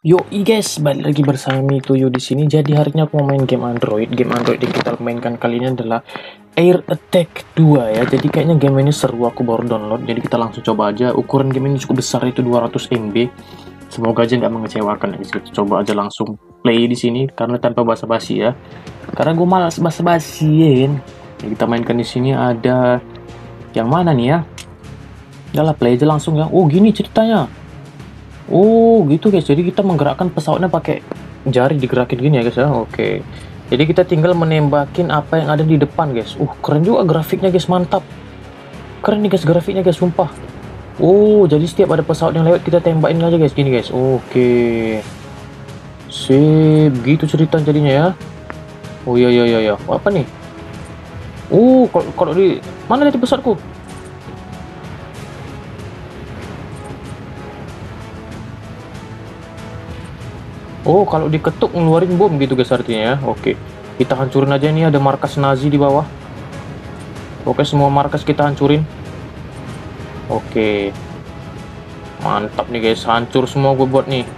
Yoi guys, balik lagi bersama Mituyo di sini. Jadi hari ini aku mau main game Android. Game Android yang kita mainkan kali ini adalah Air Attack 2 ya. Jadi kayaknya game ini seru, aku baru download. Jadi kita langsung coba aja. Ukuran game ini cukup besar, itu 200 MB. Semoga aja nggak mengecewakan guys. Kita coba aja langsung play di sini karena tanpa basa-basi ya. Karena gue malas basa-basiin. Ya, kita mainkan di sini ada yang mana nih ya? Udah play aja langsung ya. Oh gini ceritanya. Oh gitu guys, jadi kita menggerakkan pesawatnya pakai jari, digerakin gini ya guys ya. Oke, jadi kita tinggal menembakin apa yang ada di depan guys. Keren juga grafiknya guys, mantap. Keren nih guys grafiknya guys, sumpah. Oh, jadi setiap ada pesawat yang lewat kita tembakin aja guys, gini guys. Oke, sip, gitu cerita jadinya ya. Oh iya iya iya iya, apa nih? Kalau di mana tadi pesawatku? Oh, kalau diketuk ngeluarin bom gitu guys artinya ya. Oke. Kita hancurin aja, ini ada markas Nazi di bawah. Oke, semua markas kita hancurin. Oke. Mantap nih guys, hancur semua gue buat nih.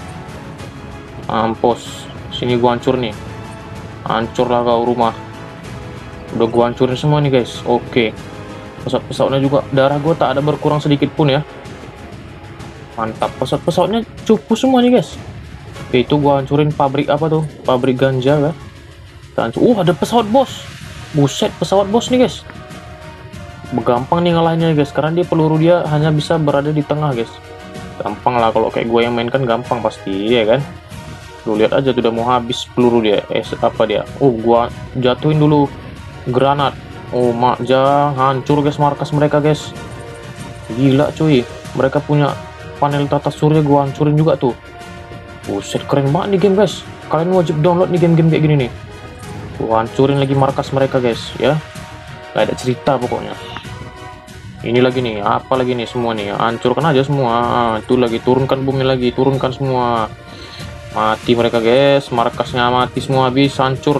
Mampus. Sini gua hancur nih. Hancurlah kau rumah. Udah gua hancurin semua nih guys. Oke. Pesawat-pesawatnya juga, darah gua tak ada berkurang sedikit pun ya. Mantap, pesawat-pesawatnya cukup semua nih guys. Oke, itu gua hancurin pabrik apa tuh? Pabrik ganja kan? Ada pesawat bos. Buset, pesawat bos nih guys. Gampang nih ngalahinnya guys, karena peluru dia hanya bisa berada di tengah guys. Gampang lah, kalau kayak gue yang main kan gampang pasti ya kan. Lu lihat aja tuh, udah mau habis peluru dia. Apa dia? Gua jatuhin dulu granat. Hancur guys markas mereka guys. Gila cuy, mereka punya panel tata surya, gua hancurin juga tuh. Buset, keren banget nih game guys. Kalian wajib download nih game-game kayak gini nih. Gua hancurin lagi markas mereka guys ya. Gak ada cerita pokoknya. Ini lagi nih, apa lagi nih semua nih. Hancurkan aja semua. Itu lagi, turunkan bomnya lagi, turunkan semua. Mati mereka guys, markasnya mati semua, habis hancur.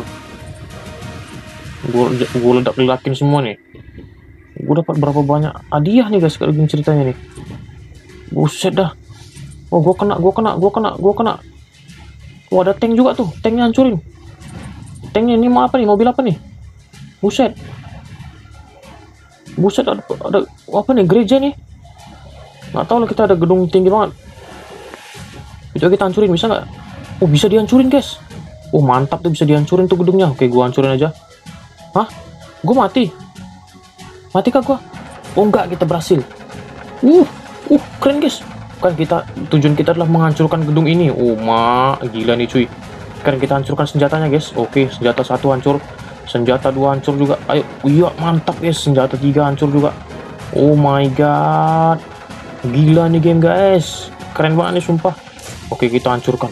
Gue ledak-ledakin semua nih. Gue dapat berapa banyak hadiah nih guys kalau gini ceritanya nih. Buset dah. Gue kena. Ada tank juga tuh, tanknya hancurin. Tanknya ini mau apa nih, mobil apa nih? Buset, ada apa nih, gereja nih? Nggak tahu lah, kita ada gedung tinggi banget. Itu kita hancurin, bisa nggak? Bisa dihancurin guys. Mantap tuh, bisa dihancurin tuh gedungnya. Oke, gua hancurin aja. Hah? Gue mati? Mati kah gua? Enggak, kita berhasil. Keren guys. Kan tujuan kita adalah menghancurkan gedung ini. Gila nih cuy. Kan kita hancurkan senjatanya guys. Oke, senjata 1 hancur, senjata 2 hancur juga. Ayo, iya mantap guys, senjata 3 hancur juga. Oh my god, gila nih game guys, keren banget nih sumpah. Oke, kita hancurkan.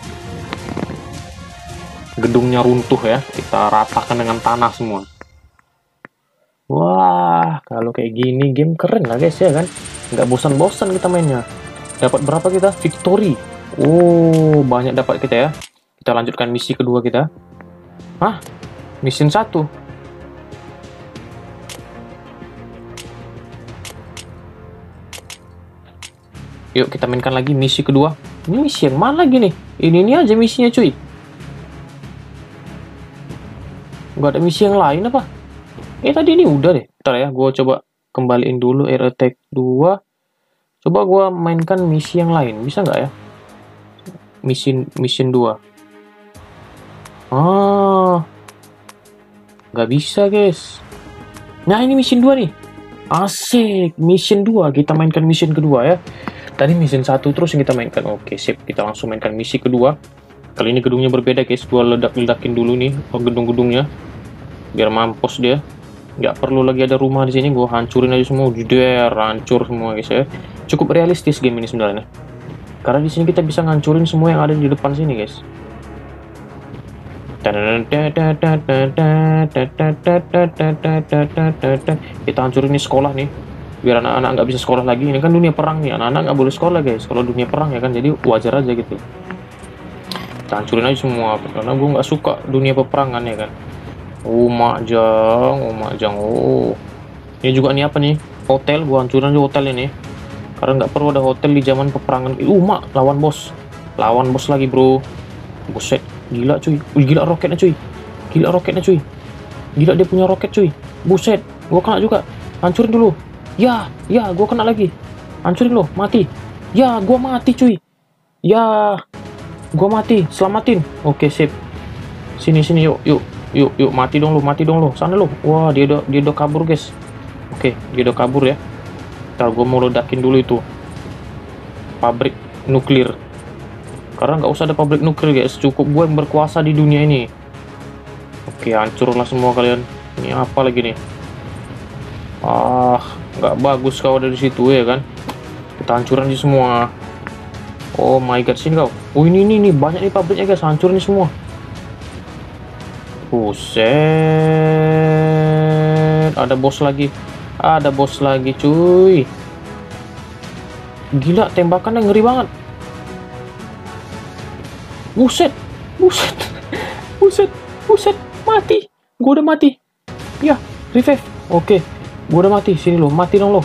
Gedungnya runtuh ya, kita ratakan dengan tanah semua. Wah, kalau kayak gini game keren lah guys ya kan. Nggak bosan-bosan kita mainnya. Dapat berapa kita? Victory. Banyak dapat kita ya. Kita lanjutkan misi kedua kita. Mission 1. Yuk kita mainkan lagi misi kedua. Ini misi yang mana lagi nih? Ini aja misinya cuy. Gak ada misi yang lain apa? Tadi ini udah deh. Ntar ya, gue coba kembaliin dulu Air Attack 2. Coba gue mainkan misi yang lain, bisa nggak ya? Mission 2. Nggak bisa guys. Nah ini mission 2 nih. Asik, mission 2. Kita mainkan mission kedua ya. Tadi mission 1 terus yang kita mainkan. Oke sip, kita langsung mainkan misi kedua. Kali ini gedungnya berbeda guys. Gue ledak-ledakin dulu nih gedung-gedungnya, biar mampus dia. Nggak perlu lagi ada rumah di sini, gue hancurin aja semua. Hancur semua guys ya. Cukup realistis game ini sebenarnya, karena di sini kita bisa ngancurin semua yang ada di depan sini guys. Kita hancurin nih sekolah nih, biar anak-anak nggak bisa sekolah lagi. Ini kan dunia perang nih, anak-anak nggak boleh sekolah guys kalau dunia perang ya kan, jadi wajar aja gitu. Kita hancurin aja semua karena gue nggak suka dunia peperangan ya kan. Majang. Ini juga nih apa nih? Hotel, gua hancurin aja hotel ini. Karena nggak perlu ada hotel di zaman peperangan. Lawan bos. Lawan bos lagi, bro. Buset, gila cuy. Wih, gila roketnya cuy. Gila roketnya cuy. Gila dia punya roket cuy. Buset, gua kena juga. Hancurin dulu. Ya, gua kena lagi. Hancurin loh, mati. Ya, gua mati cuy. Ya, gua mati. Selamatin. Oke, sip. Sini yuk, mati dong lu. Sana lu. Wah, dia udah kabur, guys. Oke, dia udah kabur ya. Ntar gua mau ledakin dulu itu pabrik nuklir. Karena nggak usah ada pabrik nuklir, guys. Cukup gue yang berkuasa di dunia ini. Oke, hancurlah semua kalian. Ini apa lagi nih? Ah, nggak bagus kau ada di situ ya kan? Kita hancurin aja semua. Oh my god, sini kau. Oh ini banyak nih pabriknya guys, hancurin semua. Buset. Ada bos lagi. Ada bos lagi cuy. Gila, tembakannya ngeri banget. Buset. Buset. Mati. Gue udah mati. Ya, revive. Oke. Gue udah mati. Sini lo, mati dong lo.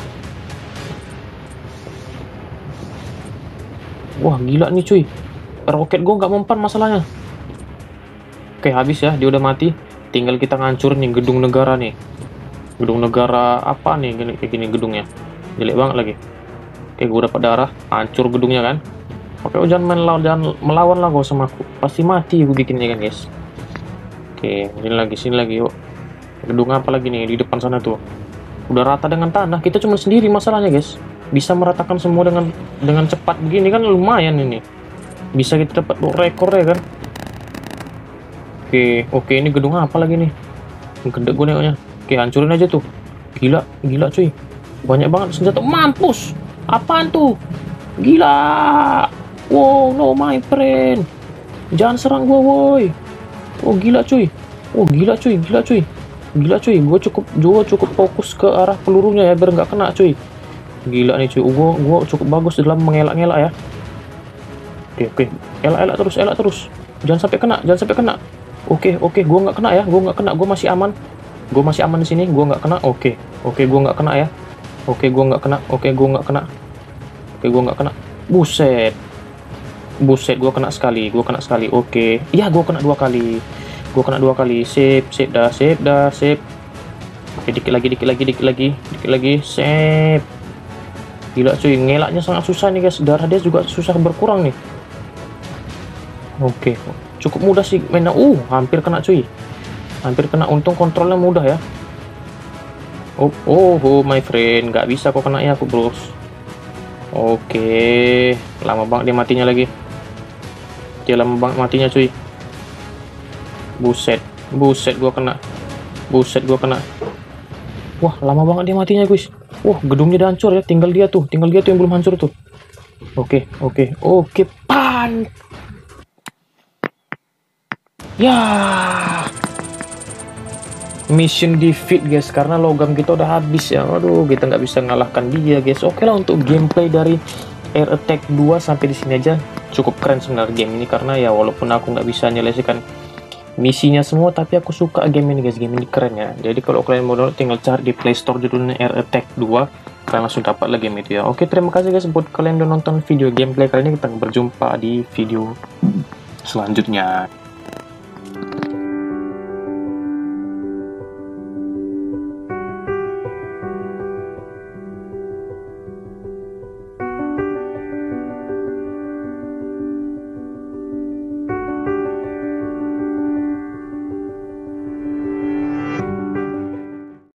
Wah, gila nih cuy. Roket gue nggak mempan masalahnya. Oke, habis ya. Dia udah mati. Tinggal kita ngancurin nih gedung negara nih. Gedung negara apa nih gini gedungnya. Jelek banget lagi. Oke, gue dapat darah. Hancur gedungnya kan. Oke, jangan melawan lah gue sama aku. Pasti mati gue bikinnya kan guys. Oke, sini lagi yuk. Gedung apa lagi nih di depan sana tuh. Udah rata dengan tanah. Kita cuma sendiri masalahnya guys. Bisa meratakan semua dengan cepat begini kan lumayan ini. Bisa kita dapat rekor ya kan. Oke, ini gedung apa lagi nih? Gede gue nengoknya. Oke, hancurin aja tuh. Gila cuy. Banyak banget senjata. Mampus. Apaan tuh? Gila. Wow, no my friend. Jangan serang gua, woi. Oh, gila cuy. Gila cuy. Gua cukup fokus ke arah pelurunya ya biar nggak kena cuy. Gila nih cuy. Gua cukup bagus dalam mengelak-ngelak ya. Oke. Elak terus. Jangan sampai kena. Oke, gua nggak kena ya. Gua masih aman. Gua masih aman di sini. Gua nggak kena. Oke, gua nggak kena ya. Oke, gua nggak kena. Buset, gua kena sekali. Oke. Iya, gua kena dua kali. Sip dah. Oke, dikit lagi. Sip. Gila cuy, ngelaknya sangat susah nih guys. Darah dia juga susah berkurang nih. Oke. Cukup mudah sih mainnya. Hampir kena cuy. Untung kontrolnya mudah ya. Oh my friend, nggak bisa kok kena ya aku bros. Oke, lama banget dia matinya lagi. Cuy. Buset gua kena. Wah, lama banget dia matinya guys. Wah, gedungnya udah hancur ya. Tinggal dia tuh yang belum hancur tuh. Oke, pan. Ya. Mission defeat guys, karena logam kita udah habis ya. Aduh, kita nggak bisa ngalahkan dia guys. Oke lah, untuk gameplay dari Air Attack 2 sampai di sini aja. Cukup keren sebenarnya game ini, karena ya walaupun aku nggak bisa menyelesaikan misinya semua, tapi aku suka game ini guys. Game ini keren ya. Jadi kalau kalian mau download, tinggal cari di Play Store judulnya Air Attack 2. Kalian langsung dapat lah game itu ya. Oke, terima kasih guys buat kalian udah nonton video gameplay kali ini. Kita berjumpa di video selanjutnya.